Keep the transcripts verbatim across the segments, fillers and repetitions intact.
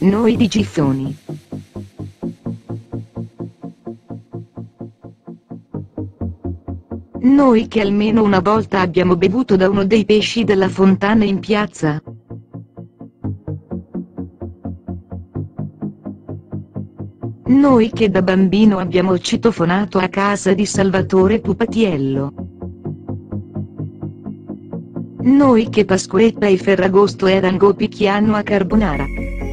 Noi di Giffoni. Noi che almeno una volta abbiamo bevuto da uno dei pesci della fontana in piazza. Noi che da bambino abbiamo citofonato a casa di Salvatore Pupatiello. Noi che Pasquetta e Ferragosto erano picchiano a carbonara.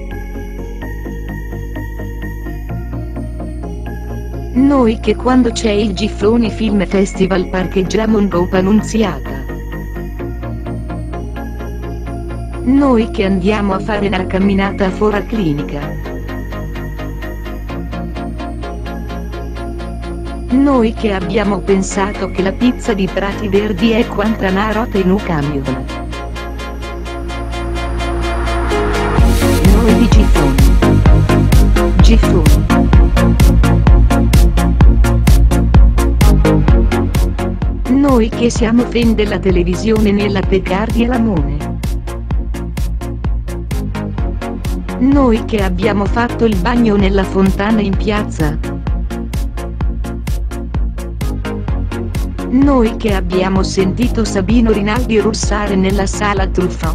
Noi che quando c'è il Giffoni Film Festival parcheggiamo in Copa Annunziata. Noi che andiamo a fare una camminata a Fora Clinica. Noi che abbiamo pensato che la pizza di Prati Verdi è quanta una rota in un camion. Noi di Giffoni. Giffoni. Noi che siamo fan della televisione nella Pecardi e Lamone. Noi che abbiamo fatto il bagno nella fontana in piazza. Noi che abbiamo sentito Sabino Rinaldi russare nella sala Truffaut.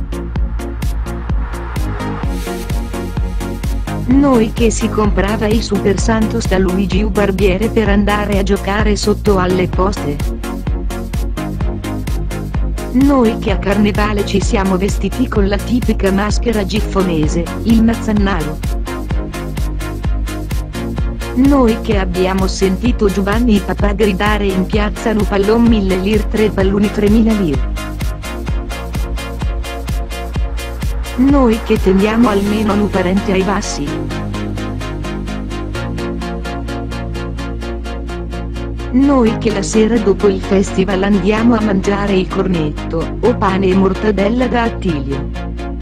Noi che si comprava i Super Santos da Luigi U Barbiere per andare a giocare sotto alle poste. Noi che a Carnevale ci siamo vestiti con la tipica maschera giffonese, il mazzannaro. Noi che abbiamo sentito Giovanni papà gridare in piazza nu pallon mille lir tre palloni tremila lir. Noi che teniamo almeno nu parente ai bassi. Noi che la sera dopo il festival andiamo a mangiare il cornetto, o pane e mortadella da Attilio.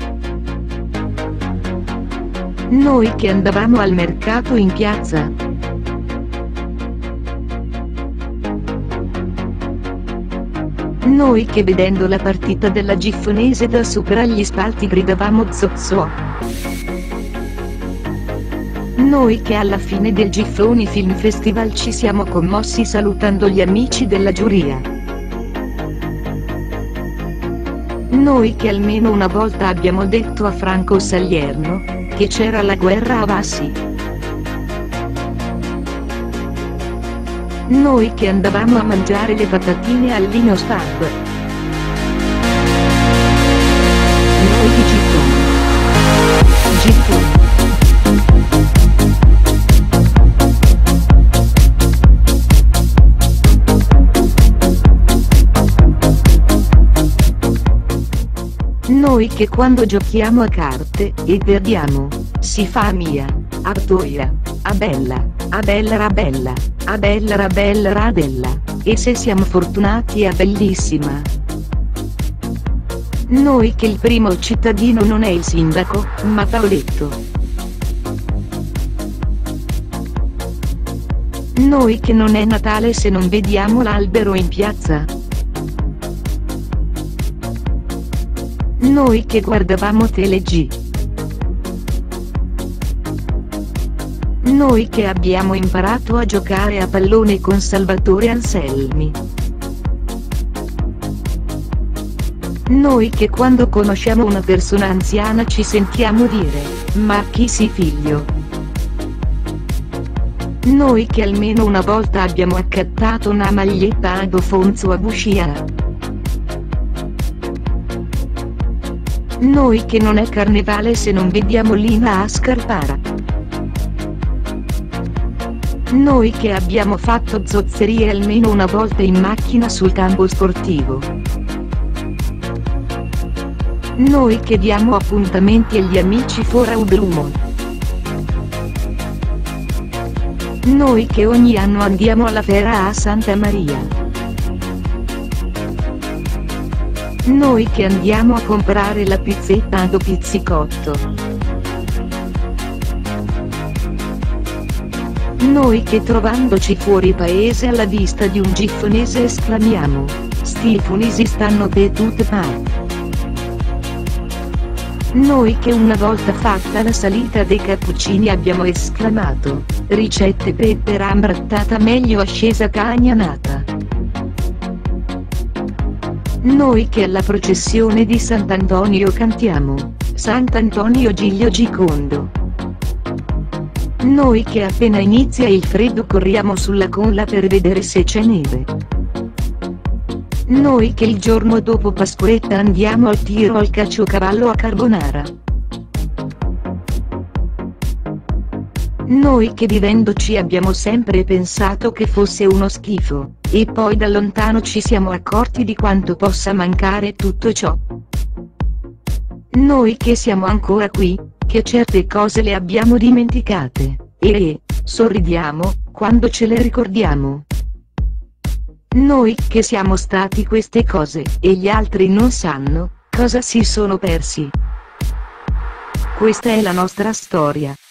Noi che andavamo al mercato in piazza. Noi che vedendo la partita della Giffonese da sopra gli spalti gridavamo zozzo. Noi che alla fine del Giffoni Film Festival ci siamo commossi salutando gli amici della giuria. Noi che almeno una volta abbiamo detto a Franco Saglierno che c'era la guerra a Vassi. Noi che andavamo a mangiare le patatine al Lino Stab. Noi di Giffoni. Giffoni. Noi che quando giochiamo a carte, e perdiamo, si fa mia, Artoia, Abella, Abella Rabella, Abella Rabella Radella, e se siamo fortunati a bellissima. Noi che il primo cittadino non è il sindaco, ma Paoletto. Noi che non è Natale se non vediamo l'albero in piazza. Noi che guardavamo TeleG. Noi che abbiamo imparato a giocare a pallone con Salvatore Anselmi. Noi che quando conosciamo una persona anziana ci sentiamo dire, ma chi sei figlio? Noi che almeno una volta abbiamo accattato una maglietta ad Ofonzo a Buscia. Noi che non è Carnevale se non vediamo Lina a Scarpara. Noi che abbiamo fatto zozzerie almeno una volta in macchina sul campo sportivo. Noi che diamo appuntamenti agli amici fora Ubrumo. Noi che ogni anno andiamo alla Fera a Santa Maria. Noi che andiamo a comprare la pizzetta ad Pizzicotto. Noi che trovandoci fuori paese alla vista di un giffonese esclamiamo, sti funisi stanno pe tutte parte. Noi che una volta fatta la salita dei cappuccini abbiamo esclamato, ricette pepera ambrattata meglio ascesa cagnanata. Noi che alla processione di Sant'Antonio cantiamo, Sant'Antonio Giglio Gicondo. Noi che appena inizia il freddo corriamo sulla colla per vedere se c'è neve. Noi che il giorno dopo Pasquetta andiamo al tiro al caciocavallo a Carbonara. Noi che vivendoci abbiamo sempre pensato che fosse uno schifo, e poi da lontano ci siamo accorti di quanto possa mancare tutto ciò. Noi che siamo ancora qui, che certe cose le abbiamo dimenticate, e sorridiamo quando ce le ricordiamo. Noi che siamo stati queste cose, e gli altri non sanno cosa si sono persi. Questa è la nostra storia.